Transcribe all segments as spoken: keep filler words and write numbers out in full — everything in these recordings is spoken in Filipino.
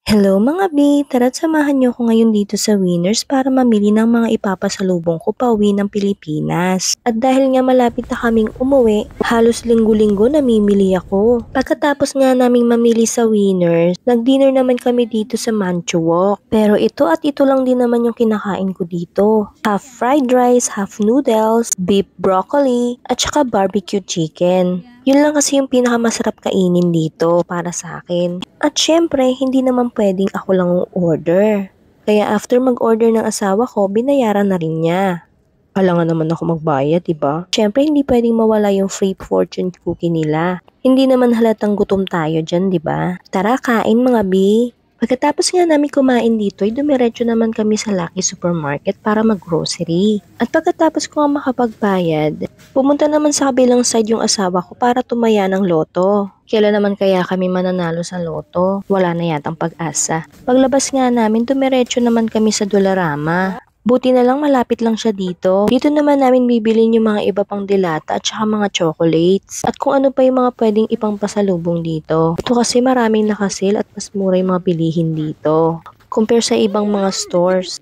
Hello mga B! Tara't samahan niyo ako ngayon dito sa Winners para mamili ng mga ipapasalubong ko pauwi ng Pilipinas. At dahil nga malapit na kaming umuwi, halos linggo-linggo namimili ako. Pagkatapos nga naming mamili sa Winners, nag-dinner naman kami dito sa Manchuwok. Pero ito at ito lang din naman yung kinakain ko dito. Half fried rice, half noodles, beef broccoli, at saka barbecue chicken. Yun lang kasi yung pinakamasarap kainin dito para sa akin. At syempre, hindi naman pwedeng ako lang order. Kaya after mag-order ng asawa ko, binayaran na rin niya. Alangan naman ako magbayad, diba? Syempre, hindi pwedeng mawala yung free fortune cookie nila. Hindi naman halatang gutom tayo dyan, diba? Tara, kain mga B! Pagkatapos nga namin kumain dito, ay dumiretso naman kami sa Lucky Supermarket para mag-grocery. At pagkatapos ko nga makapagbayad, pumunta naman sa kabilang side yung asawa ko para tumaya ng loto. Kailan naman kaya kami mananalo sa loto? Wala na yatang pag-asa. Paglabas nga namin, dumiretso naman kami sa Dollarama. Buti na lang malapit lang siya dito. Dito naman namin bibilin yung mga iba pang dilata at saka mga chocolates. At kung ano pa yung mga pwedeng ipang pasalubong dito. Ito kasi maraming nakasil at mas mura yung mga bilihin dito. Compare sa ibang mga stores.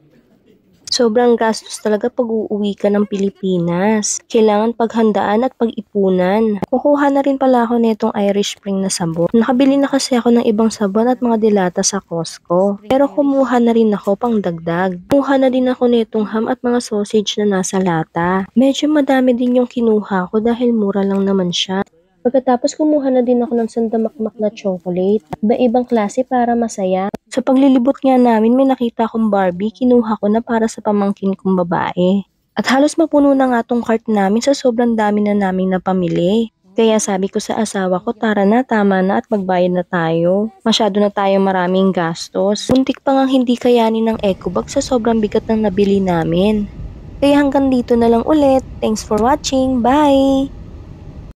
Sobrang gastos talaga pag uuwi ka ng Pilipinas. Kailangan paghandaan at pag-ipunan. Kukuha na rin pala ako nitong Irish Spring na sabon. Nakabili na kasi ako ng ibang sabon at mga dilata sa Costco. Pero kumuha na rin ako pang dagdag. Kumuha na din ako nitong ham at mga sausage na nasa lata. Medyo madami din yung kinuha ko dahil mura lang naman siya. Pagkatapos kumuha na din ako ng sandamakmak na chocolate. Iba-ibang klase para masaya. Sa paglilibot nga namin, may nakita akong Barbie, kinuha ko na para sa pamangkin kong babae. At halos mapuno na nga tong cart namin sa sobrang dami na naming napamili. Kaya sabi ko sa asawa ko, tara na, tama na at magbayad na tayo. Masyado na tayo maraming gastos. Muntik pa nga hindi kayanin ng eco bag sa sobrang bigat ng nabili namin. Kaya hanggang dito na lang ulit. Thanks for watching. Bye!